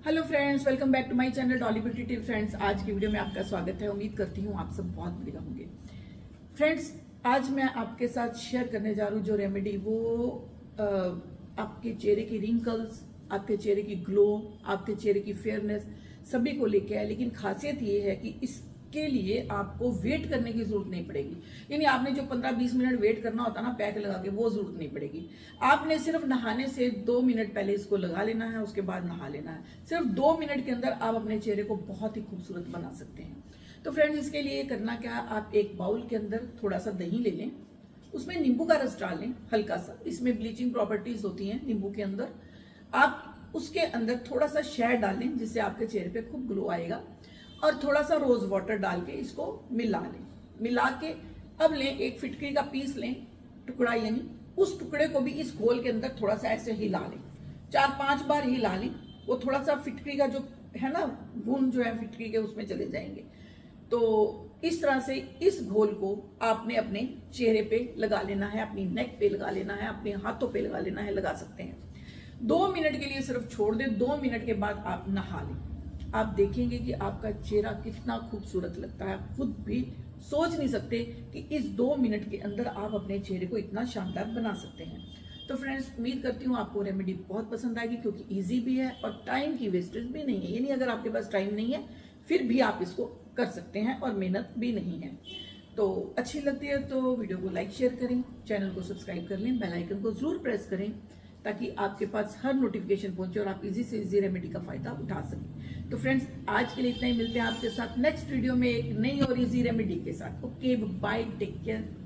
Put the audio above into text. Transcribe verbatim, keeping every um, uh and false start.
Hello friends, welcome back to my channel Dolly beauty tip. Friends, आज की video में आपका स्वागत है। उम्मीद करती हूँ आप सब बहुत बढ़िया होंगे। फ्रेंड्स, आज मैं आपके साथ शेयर करने जा रही हूँ जो रेमेडी, वो आ, आपके चेहरे की रिंकल्स, आपके चेहरे की ग्लो, आपके चेहरे की फेयरनेस सभी को लेके है। लेकिन खासियत ये है कि इसके लिए आपको वेट करने की जरूरत नहीं पड़ेगी। यानी आपने जो पंद्रह बीस मिनट वेट करना होता ना पैक लगा के, वो जरूरत नहीं पड़ेगी। आपने सिर्फ नहाने से दो मिनट पहले इसको लगा लेना है, उसके बाद नहा लेना है। सिर्फ दो मिनट के अंदर आप अपने चेहरे को बहुत ही खूबसूरत बना सकते हैं। तो फ्रेंड्स, इसके लिए करना क्या, आप एक बाउल के अंदर थोड़ा सा दही ले लें, उसमें नींबू का रस डाल लें हल्का सा। इसमें ब्लीचिंग प्रॉपर्टीज होती हैं नींबू के अंदर। आप उसके अंदर थोड़ा सा शहद डाल लें, जिससे आपके चेहरे पे खूब ग्लो आएगा। और थोड़ा सा रोज वाटर डाल के इसको मिला लें। मिला के अब लें एक फिटकरी का पीस लें, टुकड़ा, यानी उस टुकड़े को भी इस घोल के अंदर थोड़ा सा ऐसे हिला लें, चार पांच बार हिला लें। वो थोड़ा सा फिटकरी का जो है ना गुण जो है फिटकरी के, उसमें चले जाएंगे। तो इस तरह से इस घोल को आपने अपने चेहरे पे लगा लेना है, अपनी नेक पे लगा लेना है, अपने हाथों पे लगा लेना है, लगा सकते हैं। दो मिनट के लिए सिर्फ छोड़ दें। दो मिनट के बाद आप नहा लें। आप देखेंगे कि आपका चेहरा कितना खूबसूरत लगता है। आप खुद भी सोच नहीं सकते कि इस दो मिनट के अंदर आप अपने चेहरे को इतना शानदार बना सकते हैं। तो फ्रेंड्स, उम्मीद करती हूँ आपको रेमेडी बहुत पसंद आएगी, क्योंकि इजी भी है और टाइम की वेस्टेज भी नहीं है। यानी अगर आपके पास टाइम नहीं है फिर भी आप इसको कर सकते हैं और मेहनत भी नहीं है। तो अच्छी लगती है तो वीडियो को लाइक शेयर करें, चैनल को सब्सक्राइब कर लें, बेल आइकन को जरूर प्रेस करें, ताकि आपके पास हर नोटिफिकेशन पहुंचे और आप इजी से इजी रेमेडी का फायदा उठा सकें। तो फ्रेंड्स, आज के लिए इतना ही। मिलते हैं आपके साथ नेक्स्ट वीडियो में एक नई और इजी रेमेडी के साथ। Okay, bye, take care.